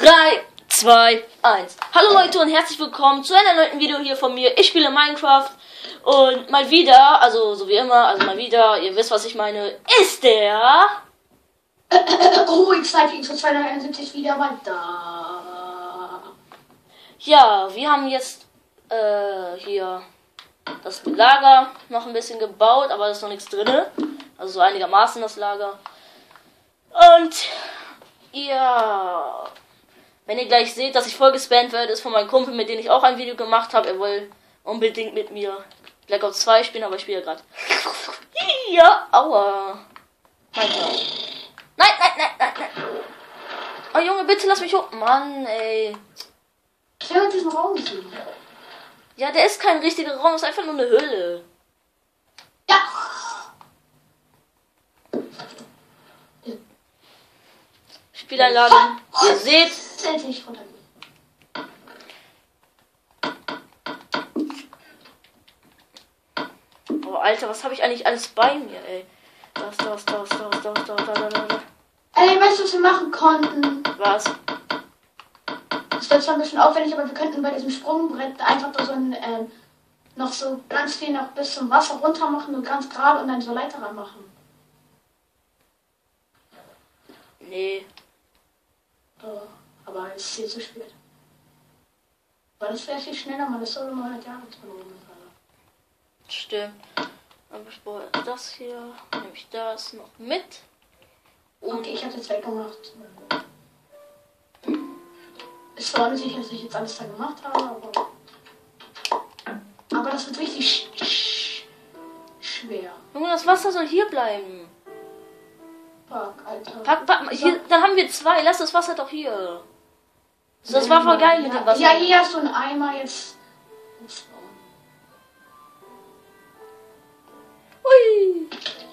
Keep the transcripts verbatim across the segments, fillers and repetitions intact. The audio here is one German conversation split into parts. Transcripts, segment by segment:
drei, zwei, eins. Hallo Leute und herzlich willkommen zu einem neuen Video hier von mir. Ich spiele Minecraft und mal wieder, also so wie immer, also mal wieder, ihr wisst, was ich meine, ist der... Oh, Exciting zu zweihunderteinundsiebzig wieder mal da. Ja, wir haben jetzt äh, hier das Lager noch ein bisschen gebaut, aber da ist noch nichts drin. Also so einigermaßen das Lager. Und ja... Wenn ihr gleich seht, dass ich voll gespammt werde, ist von meinem Kumpel, mit dem ich auch ein Video gemacht habe. Er will unbedingt mit mir Black Ops zwei spielen, aber ich spiele gerade. Ja, aua. Alter. Nein, nein, nein, nein, nein. Oh Junge, bitte lass mich hoch. Mann, ey. Ich will diesen Raum sehen. Ja, der ist kein richtiger Raum, ist einfach nur eine Höhle. Ja. Spieleinladung. Ihr seht. Ich runter. Oh, Alter, was habe ich eigentlich alles bei mir, ey? Das, das, das, das, das, das, das, das, das. Ey, weißt du, was wir machen konnten? Was? Das wird zwar ein bisschen aufwendig, aber wir könnten bei diesem Sprungbrett einfach da so ein, ähm, noch so ganz viel noch bis zum Wasser runter machen und ganz gerade und dann so Leiter ranmachen. Nee. Oh, aber es ist viel zu spät. Weil das wäre viel schneller, man ist so immer hundert Jahre zu oben. Stimmt. Aber ich brauche das hier, nehme ich das noch mit. Und Okay, ich habe jetzt weggemacht. Ist zwar nicht sicher, dass ich jetzt alles da gemacht habe, aber... Aber das wird richtig sch sch schwer. Junge, das Wasser soll hier bleiben. Fuck, Alter. Pack, pack, hier, dann haben wir zwei. Lass das Wasser doch hier. Das war voll geil mit ja, dem Wasser. Ja, hier hast du einen Eimer jetzt. Hui.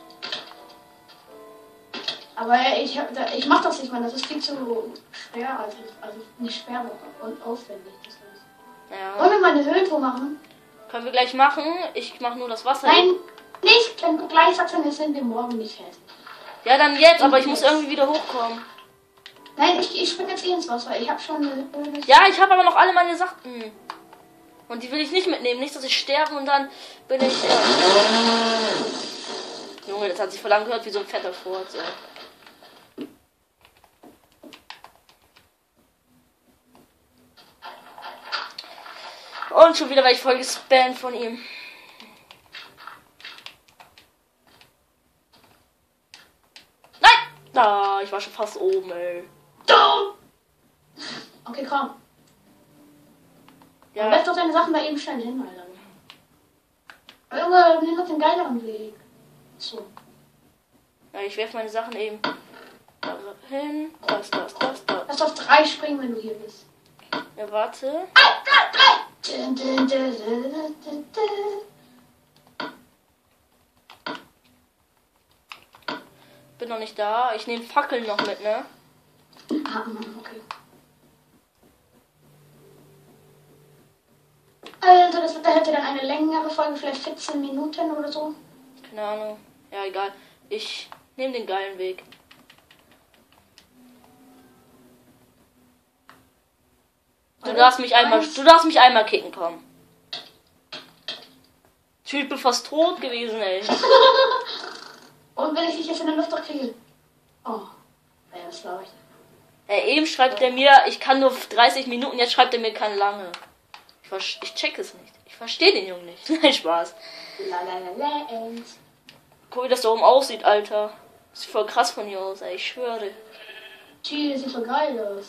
Aber ich, ich mach das nicht, Mann. Das ist viel zu schwer. Also, also nicht schwer und aufwendig. Das heißt. Ja. Wollen wir mal eine Höhle machen? Können wir gleich machen. Ich mache nur das Wasser. Nein, nicht. Wenn du gleich sagst, dann sind wir morgen nicht fertig. Ja, dann jetzt, aber ich muss irgendwie wieder hochkommen. Nein, ich, ich spring jetzt eh ins Wasser. Ich habe schon eine Höhle. Ja, ich habe aber noch alle meine Sachen. Und die will ich nicht mitnehmen. Nicht, dass ich sterbe und dann bin ich... Äh Junge, das hat sich voll angehört wie so ein fetter Furz. Ey. Und schon wieder war ich voll gespammt von ihm. Nein! Da, ich war schon fast oben, ey. Okay, komm. Ja. Lass doch deine Sachen da eben schnell hin, Alter. Junge, nimm doch den geileren Weg. So. Ja, ich werfe meine Sachen eben da hin. Das, das, das, das. Lass auf drei springen, wenn du hier bist. Ja, warte. Bin noch nicht da. Ich nehme Fackeln noch mit, ne? Ah, okay. Also, das wird hätte dann eine längere Folge, vielleicht vierzehn Minuten oder so. Keine Ahnung. Ja, egal. Ich nehme den geilen Weg. Du darfst mich einmal, du darfst mich einmal kicken, komm. Ich bin fast tot gewesen, ey. Und wenn ich dich jetzt in der Luft doch kriege. Oh, ja, das glaube ich. Ey, eben schreibt er mir, ich kann nur dreißig Minuten, jetzt schreibt er mir keine lange. Ich, ver- ich check es nicht. Ich verstehe den Jungen nicht. Nein, Spaß. Lalalala. Guck, wie das da oben aussieht, Alter. Das sieht voll krass von hier aus, ey. Ich schwöre. Gee, das sieht so geil aus.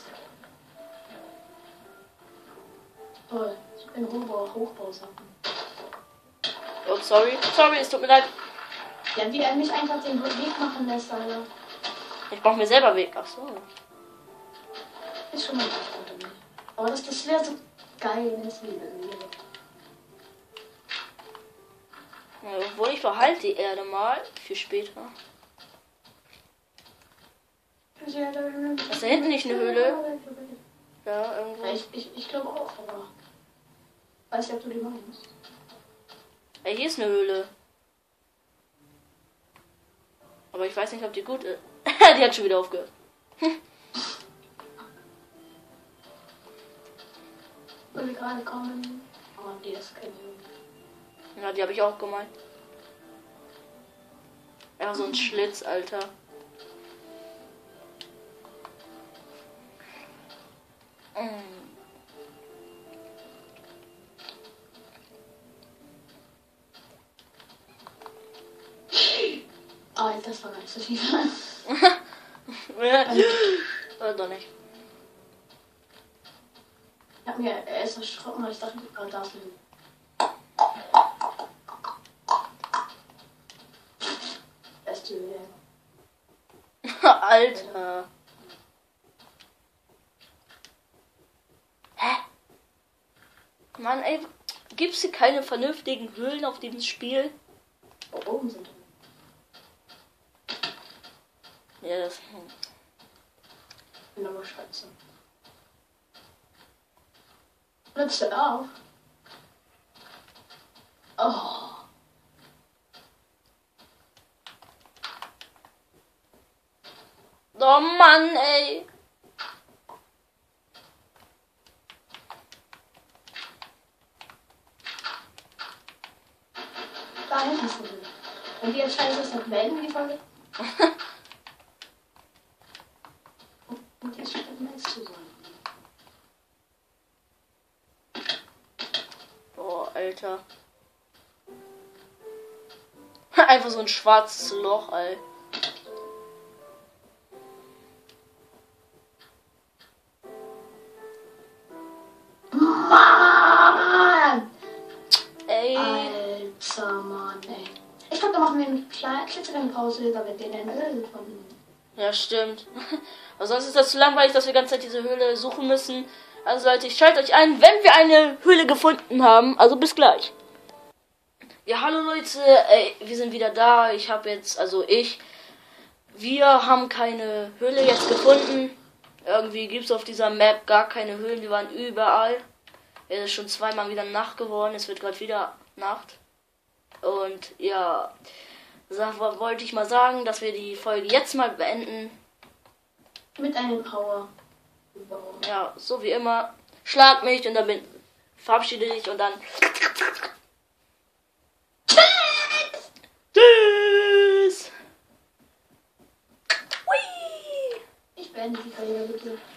Toll. Ich bin Hochbau, Hochbausachen. Oh, sorry. Sorry, es tut mir leid. Ja, wie er mich einfach den Weg machen lässt, Alter. Ich mach mir selber Weg. Ach so. Ist schon mal gut. Aber das, das wäre so geil, wenn es wieder wäre. Ja, obwohl, ich behalte die Erde mal für später. Ist da hinten nicht eine Höhle? Ja, irgendwo. Ja, ich, ich, ich glaube auch, aber... Weiß nicht, ob du die meinst. Ey, hier ist eine Höhle. Aber ich weiß nicht, ob die gut ist. Die hat schon wieder aufgehört. Würde gerade kommen. Oh, die ist kein Ja, die habe ich auch gemeint. Ja, so ein Schlitz, Alter. Mm. Oh, das war gar nicht so tief. Oder doch nicht. Ich hab mir erst erschrocken, weil ich dachte, oh, da ist ein... Beste Höhle. Alter. Hä? Mann, ey, gibt's hier keine vernünftigen Höhlen auf diesem Spiel? Oh, oben sind Ja, das... wir. Nochmal Scheiße. Nützt du auf? Oh. Oh Mann, ey. Da hinten ist eine Höhle. Wenn die jetzt scheiße ist, dann melden wir die Folge. Und jetzt scheint ein Netz zu sein. Boah, Alter. Einfach so ein schwarzes Loch, Alter. Mann! Ey. Alter Mann, ey. Ich glaube, da machen wir eine kleine klitzekleine Pause, damit wir den Öl gefunden. Ja, stimmt. Aber sonst ist das zu langweilig, dass wir die ganze Zeit diese Höhle suchen müssen. Also Leute, schaltet euch ein, wenn wir eine Höhle gefunden haben. Also bis gleich. Ja, hallo Leute, ey, wir sind wieder da. Ich habe jetzt, also ich, wir haben keine Höhle jetzt gefunden. Irgendwie gibt es auf dieser Map gar keine Höhlen. Wir waren überall. Es ist schon zweimal wieder Nacht geworden. Es wird gerade wieder Nacht. Und ja, sag, wollte ich mal sagen, dass wir die Folge jetzt mal beenden. Mit einem Power. Ja, so wie immer. Schlag mich und dann bin, verabschiede dich und dann... Tschüss! Hui! Ich beende die Folge bitte.